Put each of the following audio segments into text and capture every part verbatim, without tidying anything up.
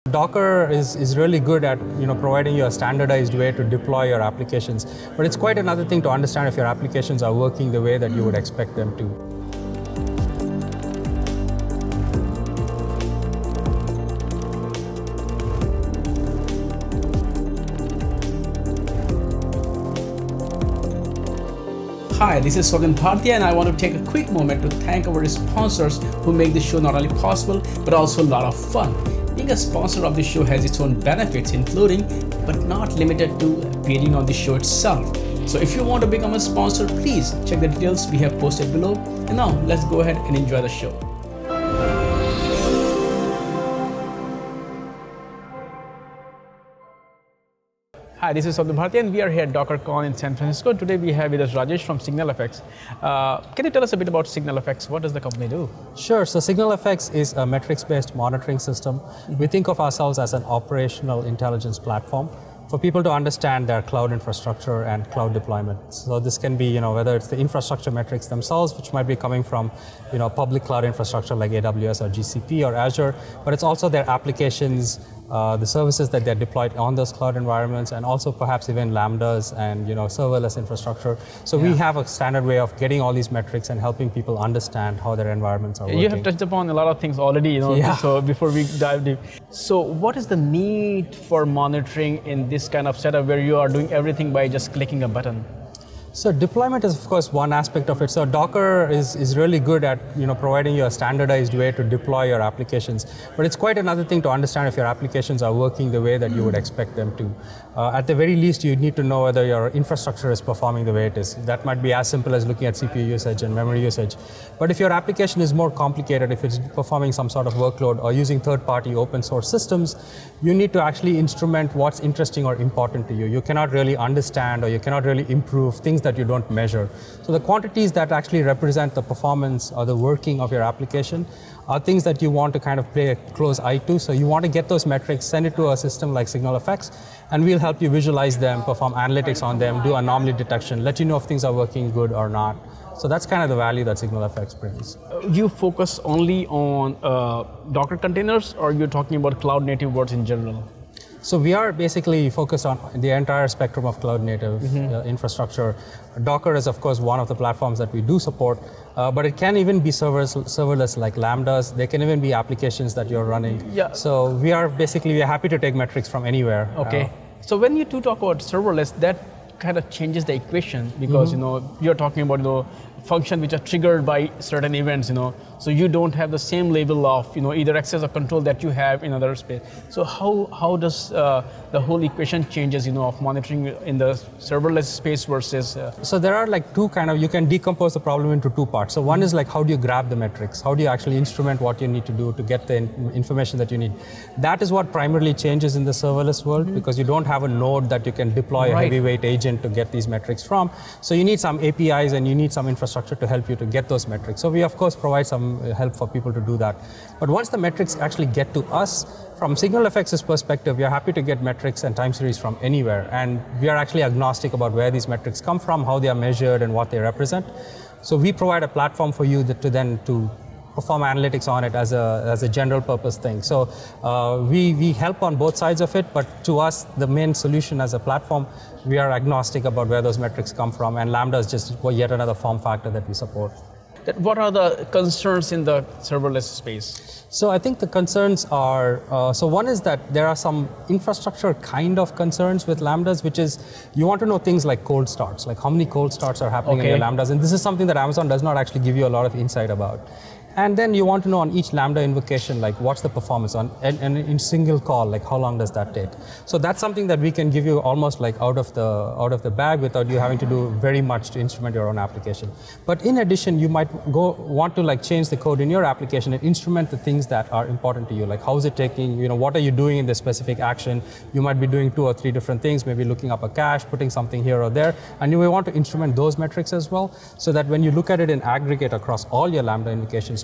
Docker is, is really good at you know, providing you a standardized way to deploy your applications, but it's quite another thing to understand if your applications are working the way that you would expect them to. Hi, this is Sogan Bhartia, and I want to take a quick moment to thank our sponsors who make this show not only possible but also a lot of fun. Being a sponsor of the show has its own benefits, including but not limited to appearing on the show itself. So if you want to become a sponsor, please check the details we have posted below. And now let's go ahead and enjoy the show. Hi, this is Sogan Bhartia, and we are here at DockerCon in San Francisco. Today we have with us Rajesh from SignalFx. Uh, can you tell us a bit about SignalFx? What does the company do? Sure. So SignalFx is a metrics-based monitoring system. Mm-hmm. We think of ourselves as an operational intelligence platform for people to understand their cloud infrastructure and cloud deployment. So this can be, you know, whether it's the infrastructure metrics themselves, which might be coming from, you know, public cloud infrastructure like A W S or G C P or Azure, but it's also their applications, uh, the services that they're deployed on those cloud environments, and also perhaps even Lambdas and, you know, serverless infrastructure. So yeah. we have a standard way of getting all these metrics and helping people understand how their environments are working. You have touched upon a lot of things already, you know, yeah. so before we dive deep. So what is the need for monitoring in this kind of setup where you are doing everything by just clicking a button? So deployment is, of course, one aspect of it. So Docker is, is really good at you know, providing you a standardized way to deploy your applications. But it's quite another thing to understand if your applications are working the way that you would expect them to. Uh, at the very least, you need to know whether your infrastructure is performing the way it is. That might be as simple as looking at C P U usage and memory usage. But if your application is more complicated, if it's performing some sort of workload or using third-party open source systems, you need to actually instrument what's interesting or important to you. You cannot really understand or you cannot really improve things that you don't measure. So the quantities that actually represent the performance or the working of your application are things that you want to kind of pay a close eye to. So you want to get those metrics, send it to a system like SignalFx, and we'll help you visualize them, perform analytics on them, do anomaly detection, let you know if things are working good or not. So that's kind of the value that SignalFx brings. You focus only on uh, Docker containers, or you're talking about cloud native words in general? So we are basically focused on the entire spectrum of cloud native mm-hmm. uh, infrastructure. Docker is, of course, one of the platforms that we do support, uh, but it can even be servers, serverless like Lambdas. They can even be applications that you're running. Yeah. So we are basically we are happy to take metrics from anywhere. Okay. Uh, so when you do talk about serverless, that kind of changes the equation because mm-hmm. you know you're talking about the function which are triggered by certain events, you know, so you don't have the same level of, you know, either access or control that you have in other space. So how how does uh, the whole equation changes, you know, of monitoring in the serverless space versus? Uh, so there are like two kind of, you can decompose the problem into two parts. So one is like, how do you grab the metrics? How do you actually instrument what you need to do to get the in information that you need? That is what primarily changes in the serverless world mm-hmm. because you don't have a node that you can deploy right. a heavyweight agent to get these metrics from. So you need some A P Is and you need some infrastructure to help you to get those metrics. So we of course provide some help for people to do that. But once the metrics actually get to us, from SignalFx's perspective, we are happy to get metrics and time series from anywhere. And we are actually agnostic about where these metrics come from, how they are measured and what they represent. So we provide a platform for you that to then to perform analytics on it as a, as a general purpose thing. So uh, we, we help on both sides of it, but to us, the main solution as a platform, we are agnostic about where those metrics come from, and Lambda is just yet another form factor that we support. What are the concerns in the serverless space? So I think the concerns are, uh, so one is that there are some infrastructure kind of concerns with Lambdas, which is you want to know things like cold starts, like how many cold starts are happening okay. in your Lambdas, and this is something that Amazon does not actually give you a lot of insight about. And then you want to know on each Lambda invocation, like what's the performance on, and, and in single call, like how long does that take? So that's something that we can give you almost like out of the out of the bag without you having to do very much to instrument your own application. But in addition, you might go want to like change the code in your application and instrument the things that are important to you, like how is it taking, you know, what are you doing in this specific action? You might be doing two or three different things, maybe looking up a cache, putting something here or there, and you may want to instrument those metrics as well, so that when you look at it in aggregate across all your Lambda invocations,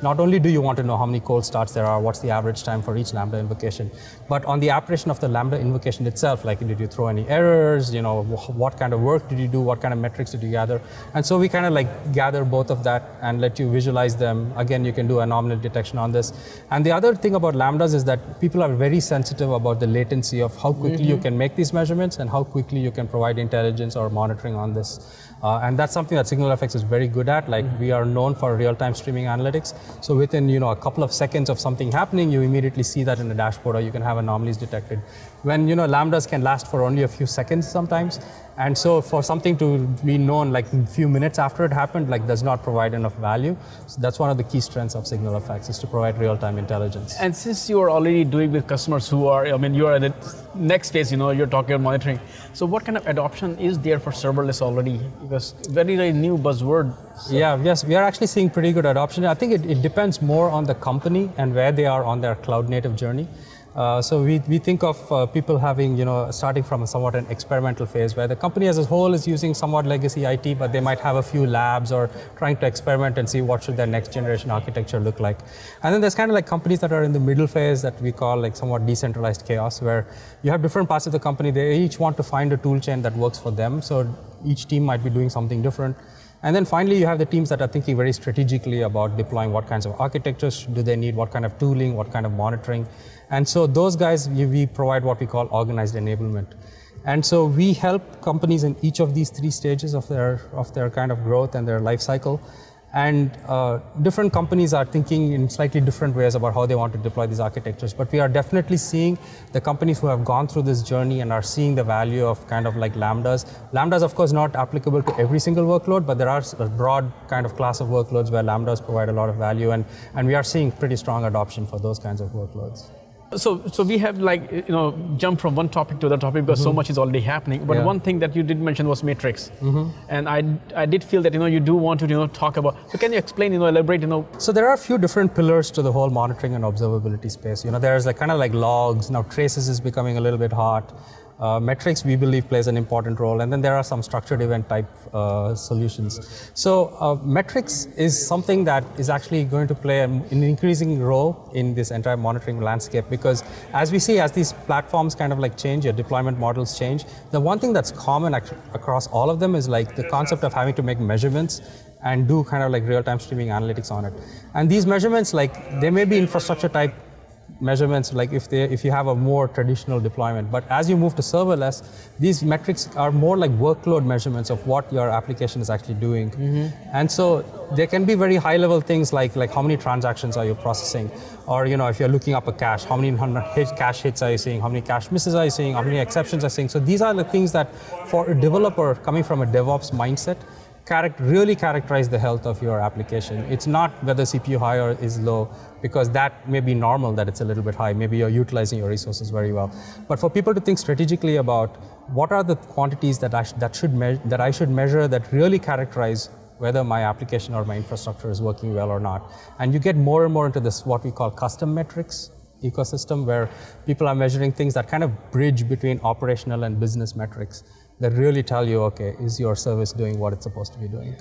not only do you want to know how many cold starts there are, what's the average time for each Lambda invocation, but on the operation of the Lambda invocation itself, like did you throw any errors, you know, what kind of work did you do, what kind of metrics did you gather? And so we kind of like gather both of that and let you visualize them. Again, you can do anomaly detection on this. And the other thing about Lambdas is that people are very sensitive about the latency of how quickly mm-hmm. you can make these measurements and how quickly you can provide intelligence or monitoring on this. Uh, and that's something that SignalFx is very good at. Like mm-hmm. we are known for real-time streaming analytics. So within you know a couple of seconds of something happening, you immediately see that in the dashboard, or you can have anomalies detected. When you know Lambdas can last for only a few seconds sometimes, and so for something to be known like a few minutes after it happened, like does not provide enough value. So that's one of the key strengths of SignalFx, is to provide real-time intelligence. And since you are already doing with customers who are, I mean, you are at the next phase, you know, you're talking about monitoring. So what kind of adoption is there for serverless already? Because very, very new buzzword. So. Yeah, yes, we are actually seeing pretty good adoption. I think it, it depends more on the company and where they are on their cloud native journey. Uh, so we, we think of uh, people having, you know, starting from a somewhat an experimental phase where the company as a whole is using somewhat legacy I T, but they might have a few labs or trying to experiment and see what should their next generation architecture look like. And then there's kind of like companies that are in the middle phase that we call like somewhat decentralized chaos, where you have different parts of the company. They each want to find a tool chain that works for them. So each team might be doing something different. And then finally, you have the teams that are thinking very strategically about deploying what kinds of architectures do they need, what kind of tooling, what kind of monitoring. And so those guys, we, we provide what we call organized enablement. And so we help companies in each of these three stages of their, of their kind of growth and their life cycle. And uh, different companies are thinking in slightly different ways about how they want to deploy these architectures. But we are definitely seeing the companies who have gone through this journey and are seeing the value of kind of like Lambdas. Lambdas, of course, not applicable to every single workload, but there are a broad kind of class of workloads where Lambdas provide a lot of value. And, and we are seeing pretty strong adoption for those kinds of workloads. So, so we have like, you know, jumped from one topic to the topic because mm-hmm. so much is already happening. But yeah. one thing that you did mention was metrics. Mm-hmm. And I, I did feel that, you know, you do want to, you know, talk about, so can you explain, you know, elaborate, you know? So there are a few different pillars to the whole monitoring and observability space. You know, there's like kind of like logs. Now traces is becoming a little bit hot. Uh, metrics, we believe, plays an important role, and then there are some structured event type uh, solutions. So uh, metrics is something that is actually going to play an increasing role in this entire monitoring landscape, because as we see, as these platforms kind of like change, your deployment models change, the one thing that's common across all of them is like the concept of having to make measurements and do kind of like real-time streaming analytics on it. And these measurements, like they may be infrastructure type measurements, like if they if you have a more traditional deployment, but as you move to serverless, these metrics are more like workload measurements of what your application is actually doing. Mm-hmm. And so there can be very high level things like like how many transactions are you processing, or you know if you're looking up a cache, how many hit, cache hits are you seeing, how many cache misses are you seeing, how many exceptions are you seeing. So these are the things that for a developer coming from a DevOps mindset Charac- really characterize the health of your application. It's not whether C P U high or is low, because that may be normal that it's a little bit high. Maybe you're utilizing your resources very well. But for people to think strategically about what are the quantities that I, sh- that should me- that I should measure that really characterize whether my application or my infrastructure is working well or not. And you get more and more into this what we call custom metrics ecosystem, where people are measuring things that kind of bridge between operational and business metrics that really tell you, okay, is your service doing what it's supposed to be doing?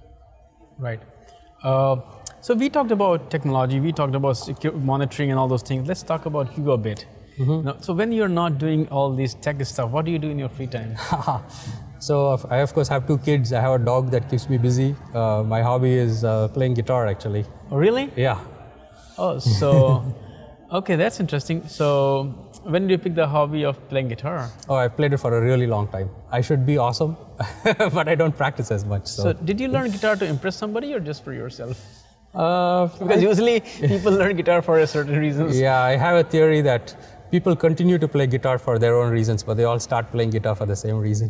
Right. Uh, so we talked about technology, we talked about secure monitoring and all those things. Let's talk about you a bit. Mm-hmm. Now, so when you're not doing all this tech stuff, what do you do in your free time? So I, of course, have two kids. I have a dog that keeps me busy. Uh, my hobby is uh, playing guitar, actually. Oh, really? Yeah. Oh, so, okay, that's interesting. So, when did you pick the hobby of playing guitar? Oh, I've played it for a really long time. I should be awesome, but I don't practice as much. So, so did you learn guitar to impress somebody or just for yourself? Uh, because I, usually people learn guitar for a certain reasons. Yeah, I have a theory that people continue to play guitar for their own reasons, but they all start playing guitar for the same reason.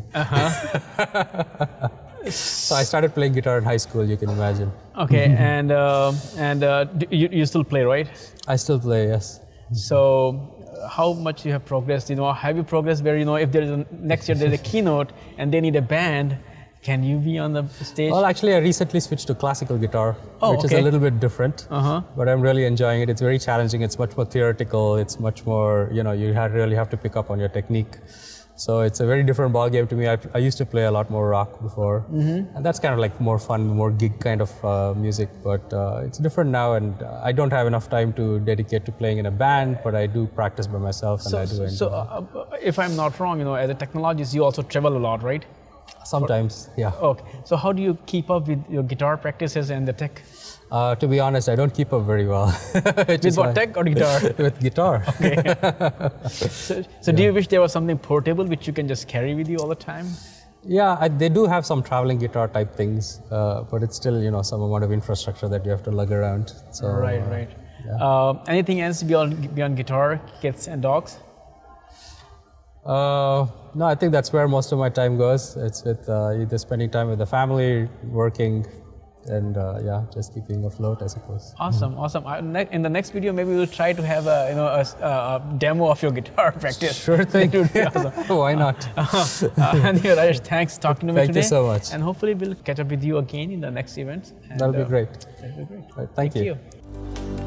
Uh-huh. So I started playing guitar in high school, you can imagine. Okay, and uh, and uh, you, you still play, right? I still play, yes. So, how much you have progressed? You know, have you progressed where, you know, if there is a, next year there's a keynote and they need a band, can you be on the stage? Well, actually, I recently switched to classical guitar, oh, which okay. is a little bit different, uh-huh. but I'm really enjoying it. It's very challenging. It's much more theoretical. It's much more, you know, you have really have to pick up on your technique. So it's a very different ball game to me. I, I used to play a lot more rock before, mm-hmm. and that's kind of like more fun, more gig kind of uh, music. But uh, it's different now, and uh, I don't have enough time to dedicate to playing in a band. But I do practice by myself, and so, I do enjoy. So, uh, if I'm not wrong, you know, as a technologist, you also travel a lot, right? Sometimes, yeah. Okay. So how do you keep up with your guitar practices and the tech? Uh, to be honest, I don't keep up very well. With what, tech or guitar? With guitar. Okay. so so yeah. Do you wish there was something portable which you can just carry with you all the time? Yeah, I, they do have some traveling guitar type things, uh, but it's still, you know, some amount of infrastructure that you have to lug around. So, right, uh, right. Yeah. Uh, anything else beyond beyond guitar, kids and dogs? Uh, no, I think that's where most of my time goes. It's with uh, either spending time with the family, working, and uh, yeah, just keeping afloat, I suppose. Awesome, mm-hmm. awesome. I, ne in the next video, maybe we'll try to have a you know a, a demo of your guitar practice. Sure thing. That would be awesome. Why not? Uh, uh, and yeah, Rajesh, thanks talking to me Thank today. Thank you so much. And hopefully we'll catch up with you again in the next event. And, That'll be uh, great. That'll be great. Right, thank, thank you. you.